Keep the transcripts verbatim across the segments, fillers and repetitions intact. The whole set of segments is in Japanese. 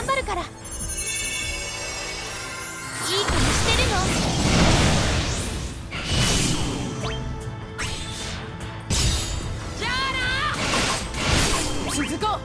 頑張るから。いい子にしてるの。じゃあな。続こう。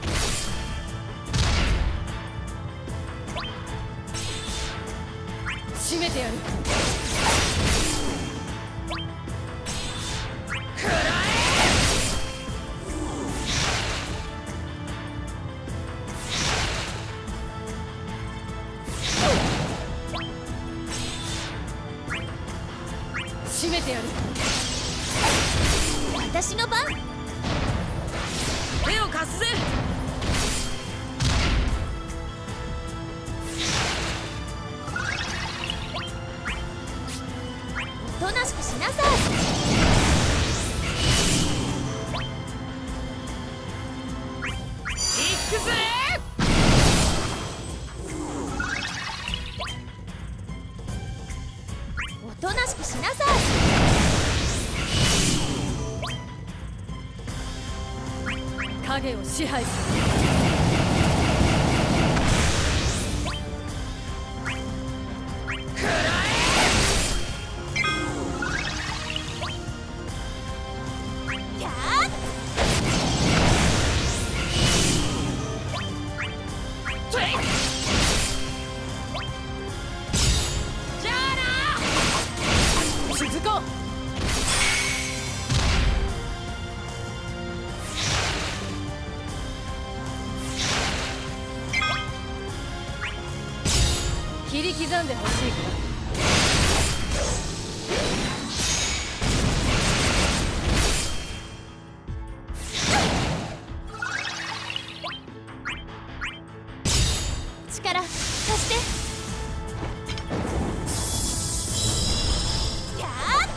締めてやる。くらえ。締めてやる。私の番。手を貸すぜ。おとなしくしなさい。行くぜ。おとなしくしなさい。影を支配する。くらえ。やー。トレイ。じゃあな。続こう。切り刻んでほしいか。力貸して。やー。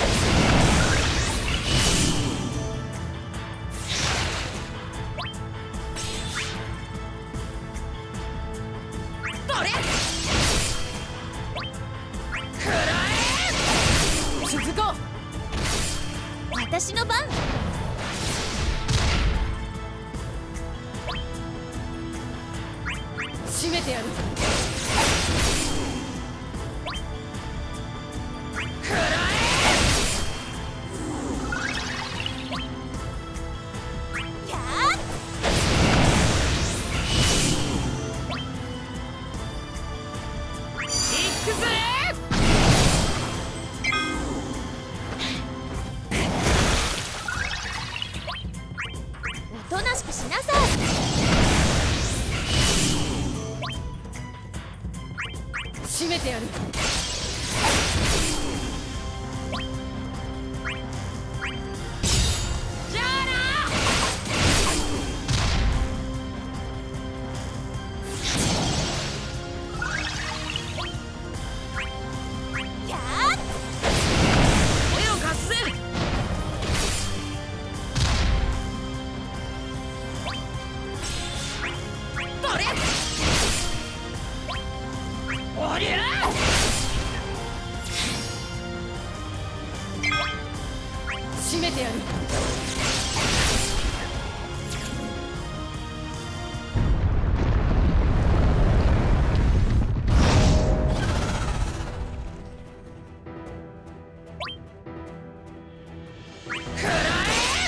どれ。続こう。私の番。締めてやる。くらえ。やー。行くぜ。おとなしくしなさい。締めてやる。じゃあな。やー。手を貸すぜ。どれ。おりゃ。締めてやる。くらえ。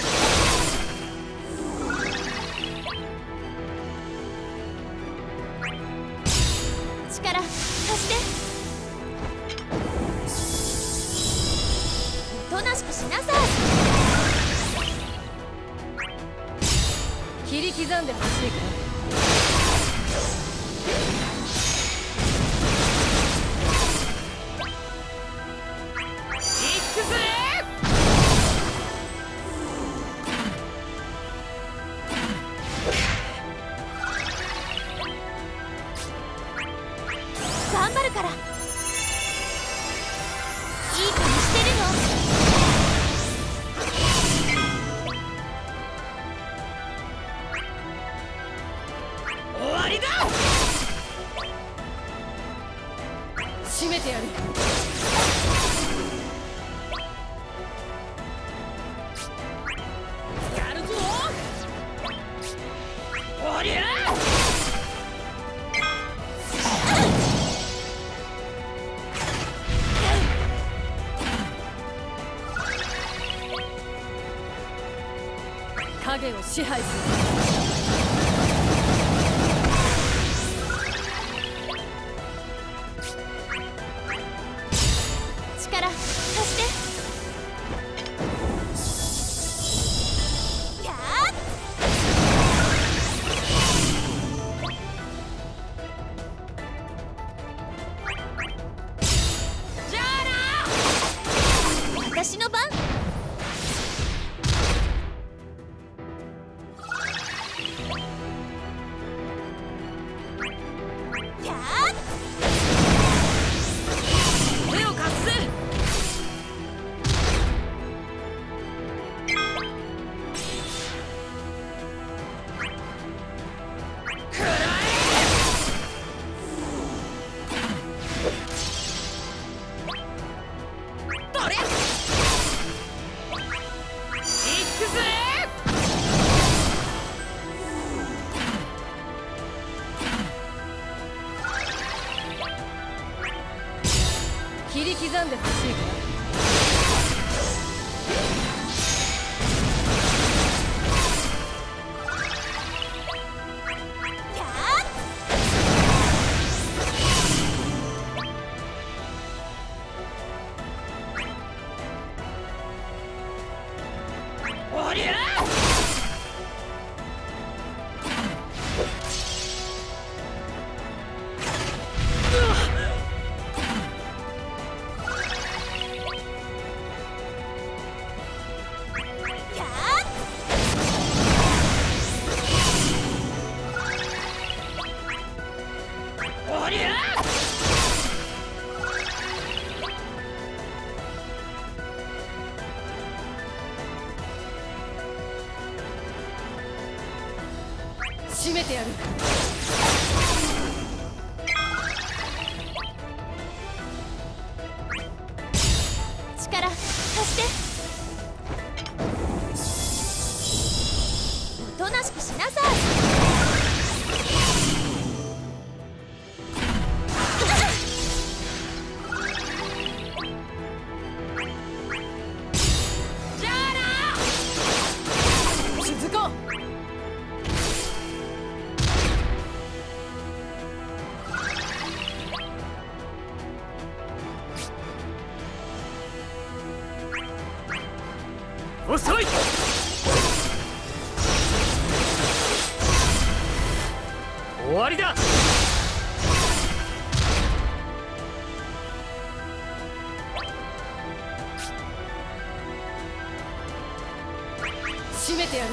力貸して。おとなしくしなさい。切り刻んでほしいか。行くぜ。頑張るから。いい子にしてるの。終わりだ。締めてやる。やるぞ。おりゃ。 支配する。力貸して。やーっ。じゃあな。私の番。切り刻んでほしいか。やーっ。おりゃ締めてやる。力貸して。おとなしくしなさい。じゃあな。続こう。遅い。終わりだ。締めてやる。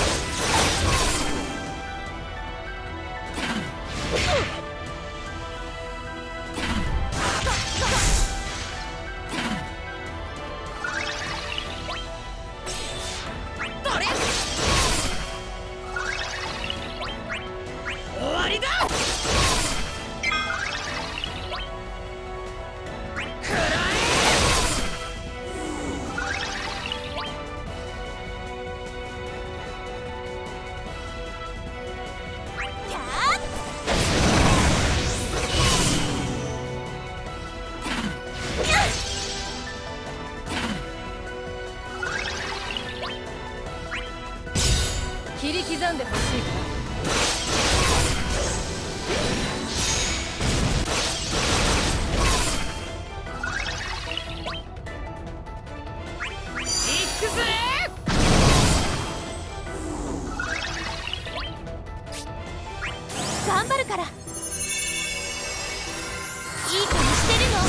切り刻んでほしいか。行くぜ。頑張るから。いい子にしてるの。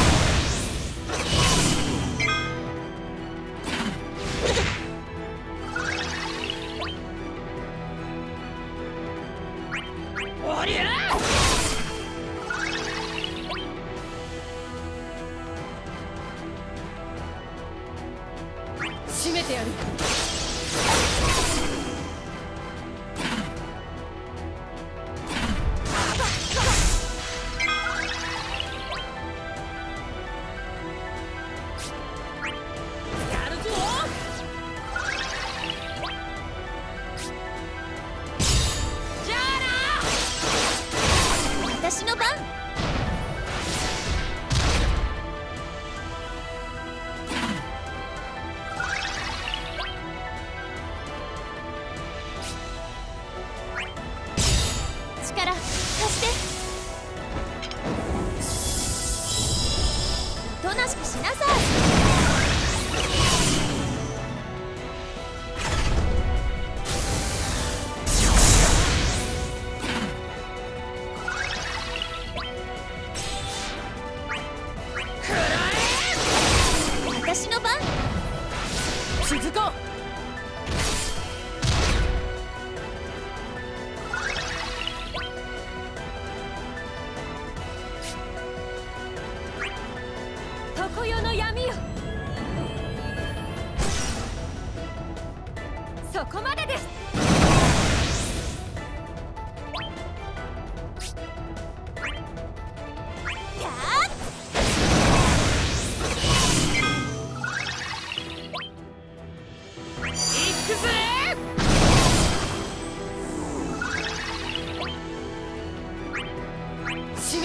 締めてやる。やるぞ。じゃあな。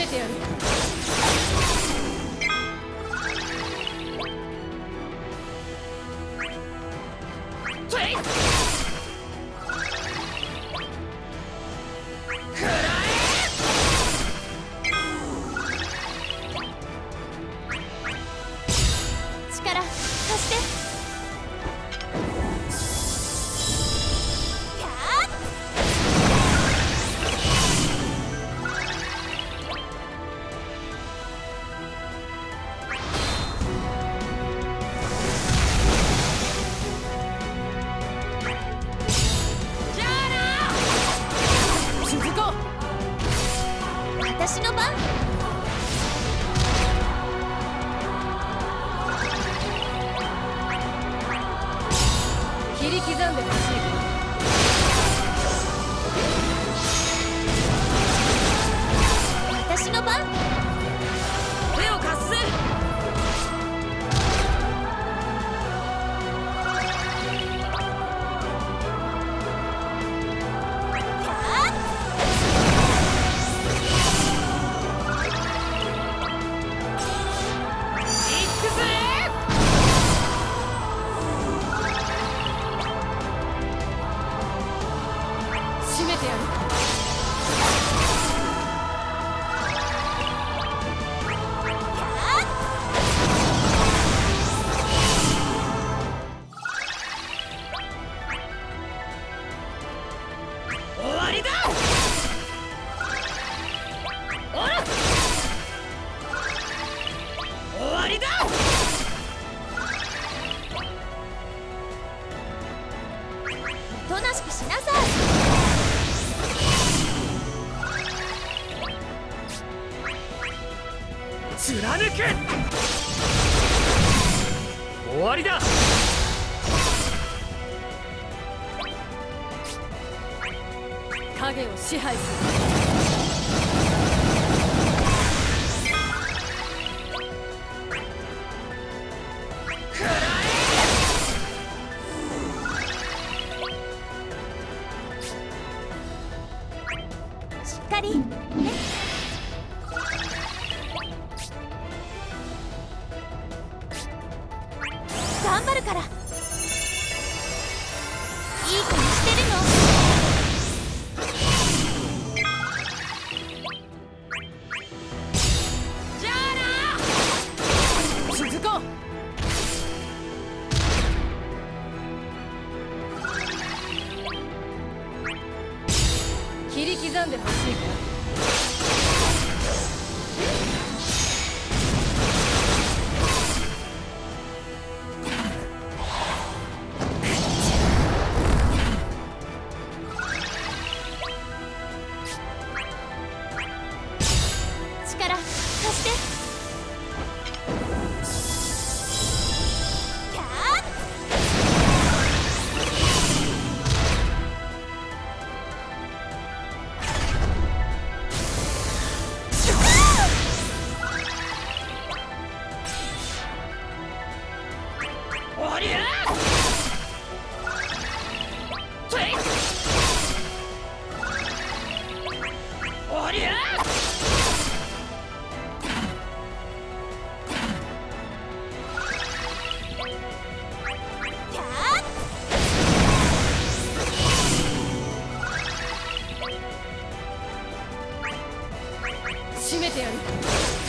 てやる。トレイくらえ。力貸して。やーっ。じゃあな。続こう。私の番。切り刻んでほしいか。私の番。手を貸すぜ。締めてやる。終わりだ。おら。終わりだ。おとなしくしなさい。貫け。終わりだ。影を支配する。くらえ。しっかりね。頑張るから。いい子にしてるの。じゃあな。続こう。切り刻んでほしいか。力貸して。やーっ。おりゃ。トレイ。おりゃ。締めてやる。